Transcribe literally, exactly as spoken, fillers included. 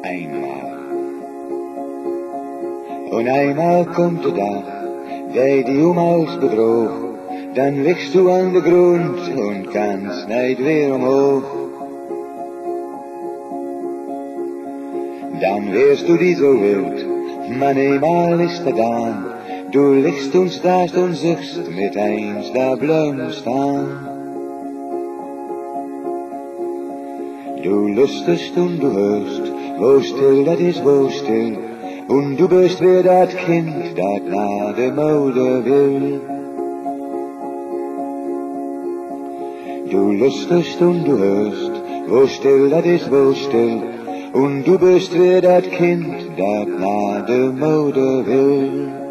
einmal. Und einmal kommt der Tag, der die um alles bedroht, dann liegst du an der Grund und kannst nicht mehr umhoch. Dann wärst du die so wild, man einmal ist er da, du liegst und starrst und suchst mit eins da blömst an. Du lüstest und du hörst, wo still, dat is wo still, und du bist wie dat Kind, dat na de Mode will. Du lüstest und du hörst, wo still, dat is wo still, und du bist wie dat Kind, dat na de Mode will.